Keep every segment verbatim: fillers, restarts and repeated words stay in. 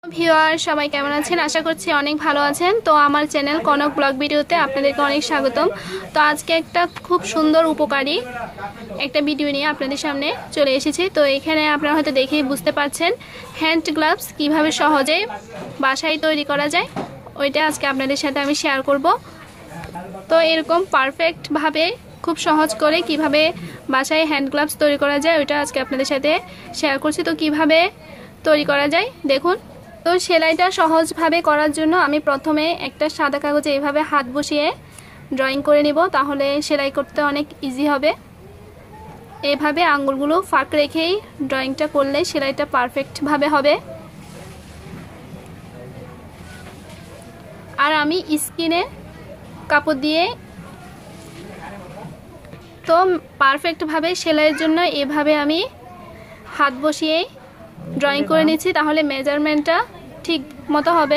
Viewer সবাই কেমন আছেন? আশা করছি অনেক ভালো আছেন। তো আমার চ্যানেল কনক ব্লগ ভিডিওতে আপনাদেরকে অনেক স্বাগতম। তো আজকে একটা খুব সুন্দর উপকারী একটা ভিডিও নিয়ে আপনাদের সামনে চলে এসেছি। তো এখানে আপনারা হয়তো দেখেই বুঝতে পারছেন হ্যান্ড গ্লাভস কিভাবে সহজে বাসায় তৈরি করা যায়, ওইটা আজকে আপনাদের সাথে আমি শেয়ার করব। তো এরকম পারফেক্টভাবে খুব সহজ করে কিভাবে বাসায় হ্যান্ড গ্লাভস তৈরি করা যায় ওইটা আজকে আপনাদের সাথে শেয়ার করছি। তো কিভাবে তৈরি করা যায় দেখুন। তো সেলাইটা সহজভাবে করার জন্য আমি প্রথমে একটা সাদা কাগজে এইভাবে হাত বসিয়ে ড্রয়িং করে নিব, তাহলে সেলাই করতে অনেক ইজি হবে। এইভাবে আঙ্গুলগুলো ফাঁক রেখেই ড্রয়িংটা করলে সেলাইটা পারফেক্টভাবে হবে। আর আমি স্কিনে কাপড় দিয়ে তো পারফেক্টভাবে সেলাইয়ের জন্য এভাবে আমি হাত বসিয়ে ড্রয়িং করে নিচ্ছি, তাহলে মেজারমেন্টটা ঠিক মতো হবে।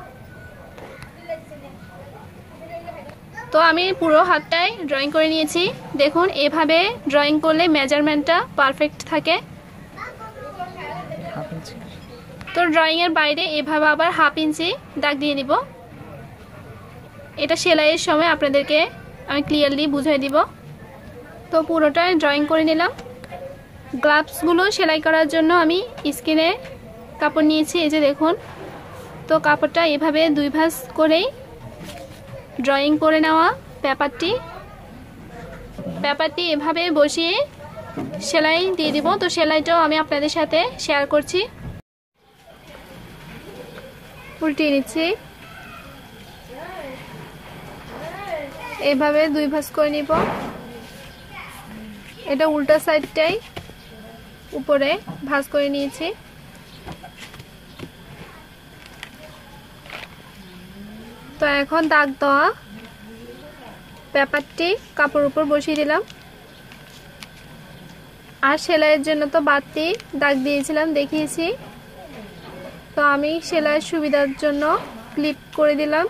তো আমি পুরো হাতটাই ড্রয়িং করে নিয়েছি। দেখুন এভাবে ড্রয়িং করলে মেজারমেন্টটা পারফেক্ট থাকে। তো ড্রয়িংয়ের বাইরে এভাবে আবার হাফ ইঞ্চি দাগ দিয়ে নিব। এটা সেলাইয়ের সময় আপনাদেরকে আমি ক্লিয়ারলি বুঝিয়ে দিব। তো পুরোটাই ড্রয়িং করে নিলাম। গ্লাভসগুলো সেলাই করার জন্য আমি স্কিনে কাপড় নিয়েছি, এই যে দেখুন। তো কাপড়টা এভাবে দুই ভাঁজ করেই ড্রয়িং করে নেওয়া পেপারটি পেপারটি এভাবে বসিয়ে সেলাই দিয়ে দিব। তো সেলাইটাও আমি আপনাদের সাথে শেয়ার করছি। উল্টিয়ে নিচ্ছি, এভাবে দুই ভাঁজ করে নিব। এটা উল্টা সাইডটাই উপরে ভাঁজ করে নিয়েছি। তো এখন দাগ দেওয়া পেপারটি কাপড়ের উপর বসিয়ে দিলাম। আর সেলাইয়ের জন্য তো বাড়তি দাগ দিয়েছিলাম, দেখিয়েছি। তো আমি সেলাইয়ের সুবিধার জন্য ক্লিপ করে দিলাম।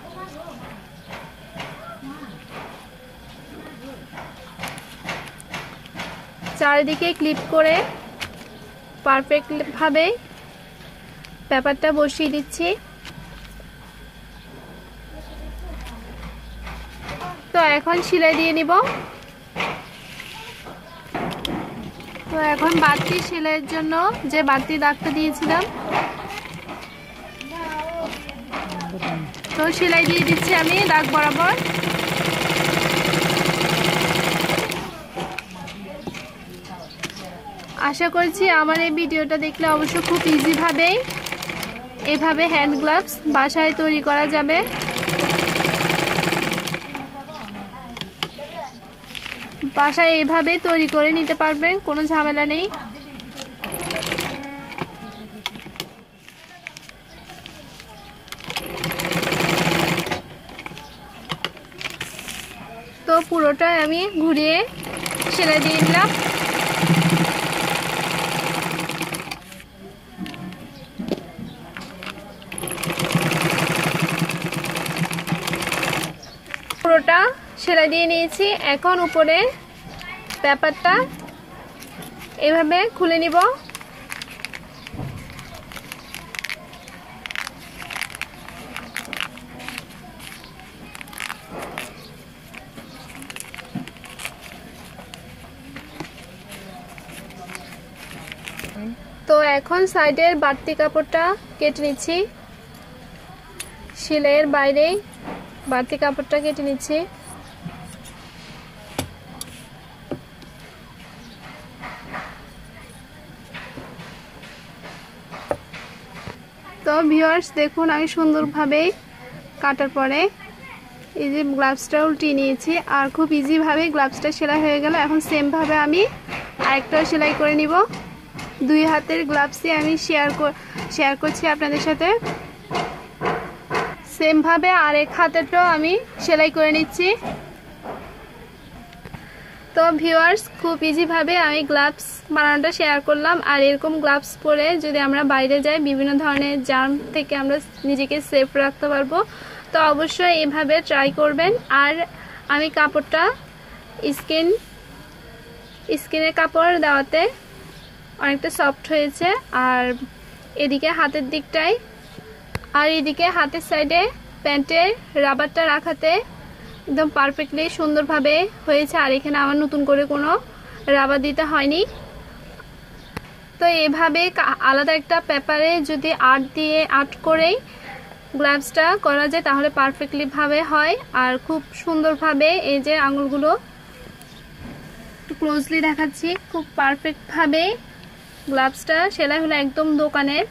চারিদিকে ক্লিপ করে পারফেক্টভাবে পেপারটা বসিয়ে দিচ্ছি। তো এখন সেলাই দিয়ে নিব। তো এখন বাড়তি সেলাইয়ের জন্য যে বাড়তি দাগটা দিয়েছিলাম, তো সেলাই দিয়ে দিচ্ছি আমি দাগ বরাবর। আশা করছি আমার এই ভিডিওটা দেখলে অবশ্য খুব ইজিভাবেই এভাবে হ্যান্ড গ্লাভস বাসায় তৈরি করা যাবে। বাসায় এইভাবে তৈরি করে নিতে পারবেন, কোনো ঝামেলা নেই। তো পুরোটাই আমি ঘুরিয়ে সেলাই দিয়ে দিলাম। পুরোটা সেলাই দিয়ে নিয়েছি। এখন উপরে পেপারটা এভাবে খুলে নিব। তো এখন সাইডের বাড়তি কাপড়টা কেটে নিচ্ছি। সেলাইয়ের বাইরে বাড়তি কাপড়টা কেটে নিচ্ছি। তো ভিউয়ার্স দেখুন, আমি সুন্দরভাবে কাটার পরে এই যে গ্লাভসটা উল্টিয়ে নিয়েছি। আর খুব ইজিভাবে গ্লাভসটা সেলাই হয়ে গেল। এখন সেমভাবে আমি আরেকটা সেলাই করে নিব। দুই হাতের গ্লাভসই আমি শেয়ার শেয়ার করছি আপনাদের সাথে। সেমভাবে আরেক হাতেরটাও আমি সেলাই করে নিচ্ছি। তো ভিউয়ার্স খুব ইজিভাবে আমি গ্লাভস বানানোটা শেয়ার করলাম। আর এরকম গ্লাভস পরে যদি আমরা বাইরে যাই, বিভিন্ন ধরনের জার্ম থেকে আমরা নিজেকে সেফ রাখতে পারবো। তো অবশ্যই এভাবে ট্রাই করবেন। আর আমি কাপড়টা স্কিন স্কিনের কাপড় দেওয়াতে অনেকটা সফট হয়েছে। আর এদিকে হাতের দিকটাই আর এদিকে হাতের সাইডে প্যান্টের রাবারটা রাখাতে একদম পারফেক্টলি সুন্দরভাবে হয়েছে। আর এখানে আমার নতুন করে কোনো রাবার দিতে হয়নি। তো এভাবে আলাদা একটা পেপারে যদি আর্ট দিয়ে আর্ট করেই গ্লাভসটা করা যায় তাহলে পারফেক্টলি ভাবে হয় আর খুব সুন্দরভাবে এই যে আঙুলগুলো একটু ক্লোজলি দেখাচ্ছি, খুব পারফেক্ট ভাবে গ্লাভসটা সেলাই হলো একদম দোকানের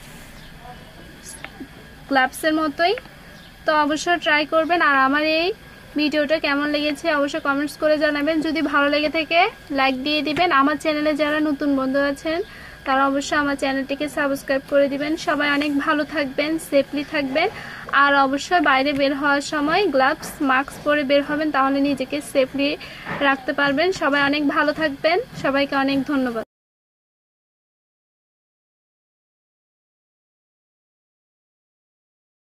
গ্লাভসের মতোই। তো অবশ্যই ট্রাই করবেন। আর আমার এই ভিডিওটা কেমন লেগেছে অবশ্যই কমেন্টস করে জানাবেন। যদি ভালো লেগে থাকে লাইক দিয়ে দিবেন। আমার চ্যানেলে যারা নতুন বন্ধু আছেন তারা অবশ্যই আমার চ্যানেলটিকে সাবস্ক্রাইব করে দিবেন। সবাই অনেক ভালো থাকবেন, সেফলি থাকবেন। আর অবশ্যই বাইরে বের হওয়ার সময় গ্লাভস মাস্ক পরে বের হবেন, তাহলে নিজেকে সেফলি রাখতে পারবেন। সবাই অনেক ভালো থাকবেন। সবাইকে অনেক ধন্যবাদ।